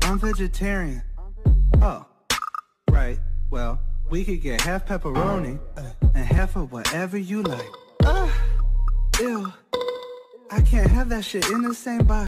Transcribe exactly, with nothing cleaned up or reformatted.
I'm vegetarian. Oh, right. Well, we could get half pepperoni and half of whatever you like. Ah, ew. I can't have that shit in the same box.